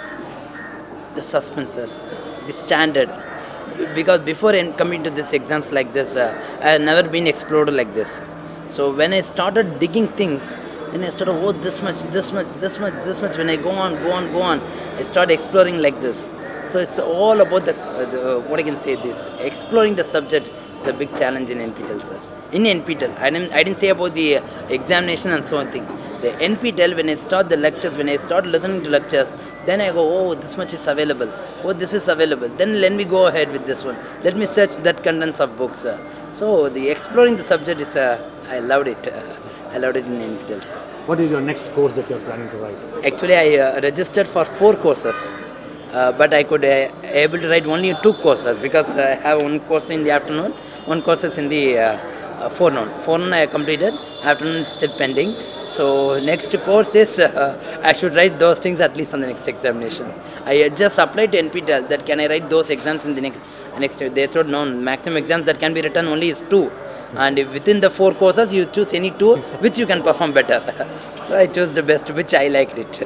The suspense, sir. The standard. Because before coming to these exams like this, uh, I have never been explored like this. So when I started digging things, then I started, oh, this much, this much, this much, this much. When I go on, go on, go on, I start exploring like this. So it's all about the, uh, the what I can say this, exploring the subject is a big challenge in N P T E L, sir. In N P T E L, I didn't, I didn't say about the examination and so on thing. The N P T E L, when I start the lectures, when I start listening to lectures, then I go, oh, this much is available. Oh, this is available. Then let me go ahead with this one. Let me search that contents of books. Sir. So the exploring the subject is, uh, I loved it. Uh, I loved it in N P T E L, sir. What is your next course that you are planning to write? Actually, I uh, registered for four courses. Uh, but I could uh, able to write only two courses because I have one course in the afternoon, one course is in the uh, uh, forenoon. Forenoon I completed, afternoon is still pending. So next course is uh, I should write those things at least on the next examination. I uh, just applied to N P T E L that can I write those exams in the next next year. They thought no, maximum exams that can be written only is two. And if within the four courses you choose any two which you can perform better. So I chose the best which I liked it.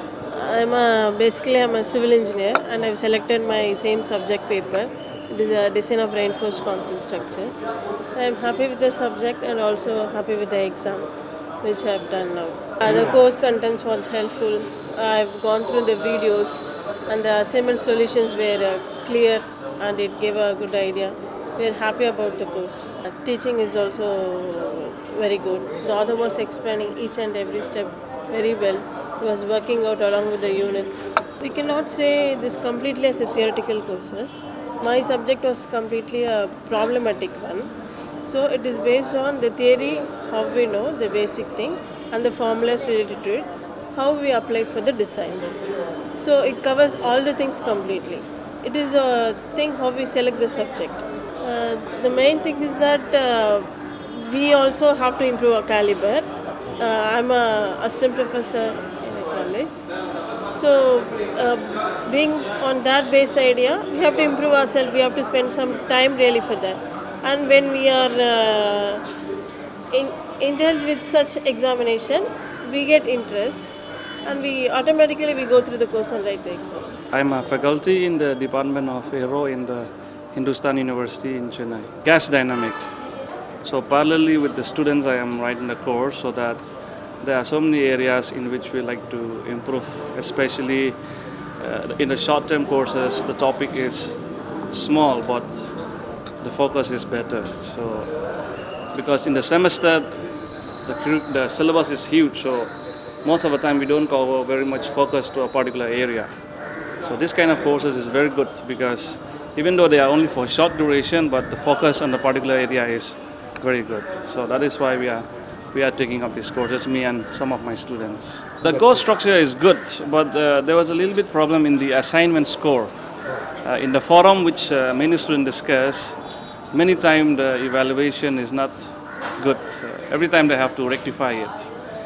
I'm a, basically I'm a civil engineer and I've selected my same subject paper. It is a design of reinforced concrete structures. I'm happy with the subject and also happy with the exam which I've done now. Uh, the course contents were helpful. I've gone through the videos and the assignment solutions were uh, clear and it gave a good idea. We're happy about the course. Uh, teaching is also very good. The author was explaining each and every step very well. He was working out along with the units. We cannot say this completely as a theoretical courses. My subject was completely a problematic one. So it is based on the theory, how we know the basic thing, and the formulas related to it, how we apply for the design. So it covers all the things completely. It is a thing how we select the subject. Uh, the main thing is that uh, we also have to improve our caliber. Uh, I'm a assistant professor college. So uh, being on that base idea, we have to improve ourselves, we have to spend some time really for that. And when we are uh, in, indulged with such examination, we get interest and we automatically we go through the course and write the exam. I'm a faculty in the Department of Aero in the Hindustan University in Chennai, gas dynamic. So parallelly with the students I am writing the course so that there are so many areas in which we like to improve, especially uh, in the short-term courses, the topic is small, but the focus is better. So, because in the semester, the, the syllabus is huge, so most of the time we don't cover very much focus to a particular area. So this kind of courses is very good because even though they are only for short duration, but the focus on the particular area is very good. So that is why we are we are taking up these courses, me and some of my students. The course structure is good, but uh, there was a little bit problem in the assignment score. Uh, in the forum which uh, many students discuss, many times the evaluation is not good. Uh, every time they have to rectify it.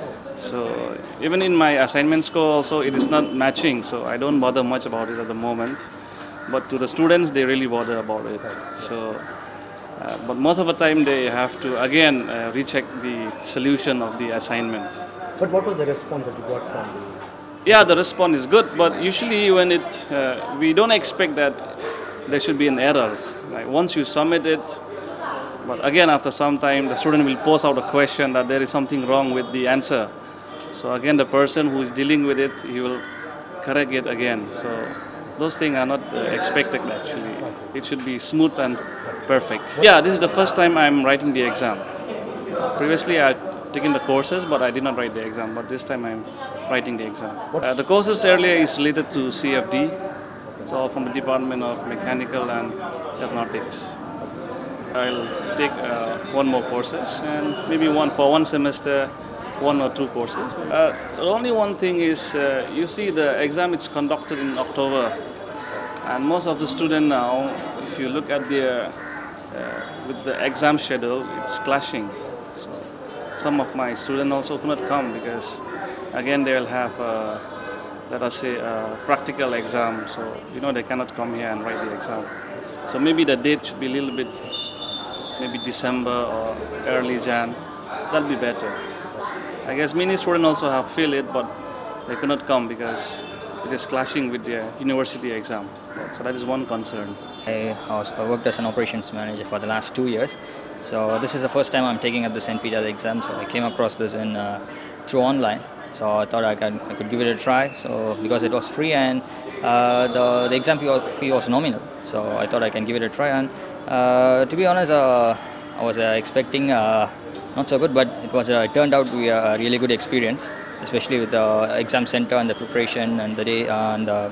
So even in my assignment score also it is not matching, so I don't bother much about it at the moment. But to the students they really bother about it. So, uh, but most of the time they have to again uh, recheck the solution of the assignment. But what was the response that you got from them? Yeah, the response is good, but usually when it, uh, we don't expect that there should be an error. Like once you submit it, but again after some time the student will pose out a question that there is something wrong with the answer. So again the person who is dealing with it, he will correct it again. So those things are not uh, expected actually. It should be smooth and perfect. Yeah, this is the first time I'm writing the exam. Previously I had taken the courses, but I did not write the exam. But this time I'm writing the exam. Uh, the courses earlier is related to C F D. It's all from the Department of Mechanical and Aeronautics. I'll take uh, one more courses and maybe one for one semester, one or two courses. Uh, the only one thing is, uh, you see the exam is conducted in October, and most of the students now, if you look at the uh, with the exam schedule, it's clashing. So some of my students also could not come because again they will have uh, let us say a practical exam, so you know they cannot come here and write the exam. So maybe the date should be a little bit, maybe December or early Jan. That'll be better. I guess many students also have feel it, but they cannot come because it is clashing with their university exam. So that is one concern. I, was, I worked as an operations manager for the last two years. So this is the first time I'm taking up the N P T E L exam. So I came across this in uh, through online. So I thought I could, I could give it a try. So because it was free and uh, the, the exam fee was, fee was nominal. So I thought I can give it a try. And uh, to be honest, uh, I was uh, expecting uh, not so good, but it was uh, it turned out to be a really good experience, especially with the exam center and the preparation and the day uh, and the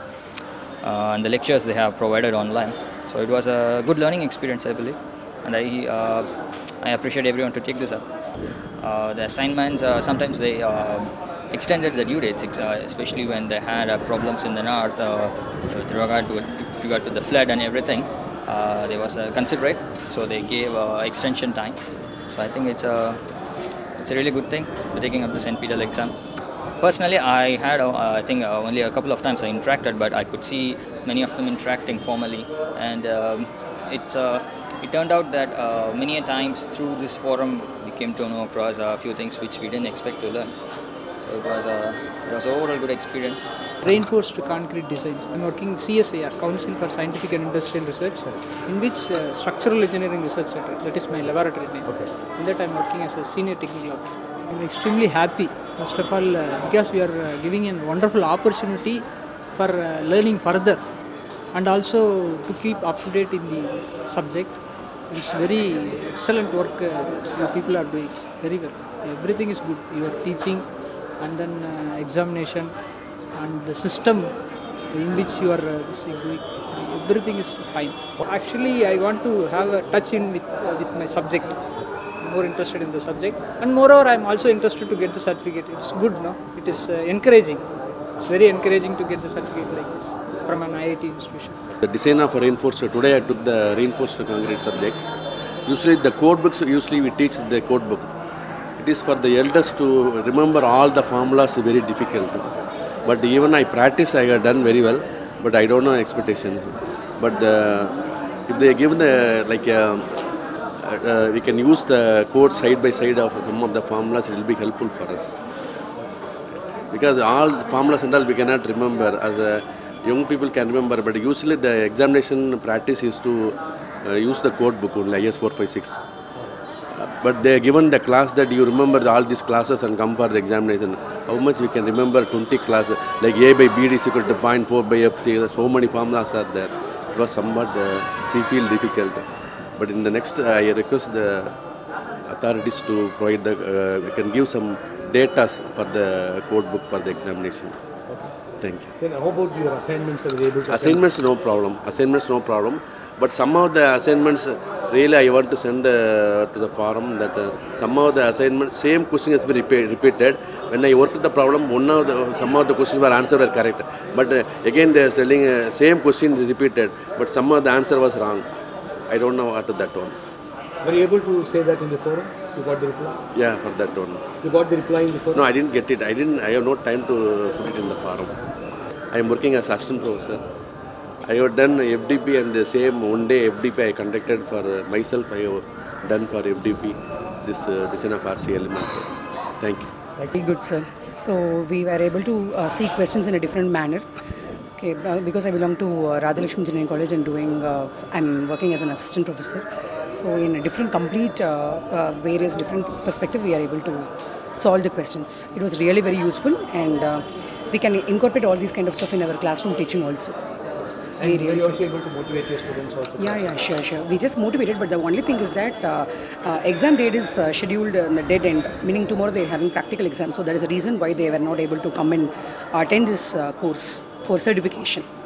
uh, and the lectures they have provided online. So it was a good learning experience, I believe, and I uh, I appreciate everyone to take this up. Uh, the assignments uh, sometimes they uh, extended the due dates, uh, especially when they had uh, problems in the north uh, with regard to with regard to the flood and everything. Uh, there was uh, considerate, so they gave uh, extension time. So I think it's a it's a really good thing for taking up this N P T E L exam. Personally, I had uh, I think uh, only a couple of times I interacted, but I could see many of them interacting formally, and um, it's uh, it turned out that uh, many a times through this forum we came to know across a few things which we didn't expect to learn. So it was a it was overall good experience. Reinforced concrete designs. I'm working C S I R, Council for Scientific and Industrial Research, in which uh, Structural Engineering Research Center, that is my laboratory name. Okay. In that I'm working as a senior technical officer. I'm extremely happy, first of all, uh, because we are uh, giving a wonderful opportunity for uh, learning further and also to keep up to date in the subject. It's very excellent work uh, you people are doing, very well. Everything is good. You are teaching and then uh, examination and the system in which you are uh, doing, everything is fine. Actually, I want to have a touch in with, uh, with my subject. I'm more interested in the subject, and moreover, I am also interested to get the certificate. It's good, no? It is uh, encouraging. It's very encouraging to get the certificate like this from an I I T institution. The design of a reinforced, today I took the reinforced concrete subject. Usually the code books, usually we teach the code book. It is for the elders to remember all the formulas, very difficult. But even I practice, I have done very well, but I don't know expectations. But the, if they give the, like, uh, uh, we can use the code side by side of some of the formulas, it will be helpful for us. Because all the formulas and all we cannot remember, as a young people can remember, but usually the examination practice is to uh, use the code book only, I S four five six. But they are given the class that you remember all these classes and come for the examination. How much we can remember twenty classes, like A by B is equal to zero point four by F C, so many formulas are there. It was somewhat, uh, we feel difficult. But in the next, uh, I request the authorities to provide the, uh, we can give some data for the code book for the examination. Okay. Thank you. Then how about your assignments? Are you able to assignments, no problem. Assignments, no problem. But some of the assignments, really I want to send uh, to the forum that uh, some of the assignments, same question has been repeat, repeated. When I worked the problem, one of the, some of the questions were answered were correct. But uh, again they are telling uh, same question is repeated, but some of the answer was wrong. I don't know what that one. Were you able to say that in the forum? You got the reply? Yeah, for that one. You got the reply in the forum? No, I didn't get it. I didn't. I have no time to put it in the forum. I am working as assistant professor. I have done F D P and the same one day F D P I conducted for myself. I have done for F D P this uh, design of R C elements. Thank you. Very good, sir. So we were able to uh, see questions in a different manner. Okay, uh, because I belong to uh, Radhalakshmi Engineering College and doing, uh, I'm working as an assistant professor. So in a different, complete, uh, uh, various different perspective, we are able to solve the questions. It was really very useful, and uh, we can incorporate all these kind of stuff in our classroom teaching also. So and we were really you also able to motivate your students also? Yeah, yeah, sure, sure. We just motivated, but the only thing is that uh, uh, exam date is uh, scheduled in the dead end, meaning tomorrow they are having practical exams. So that is the reason why they were not able to come and attend this uh, course for certification.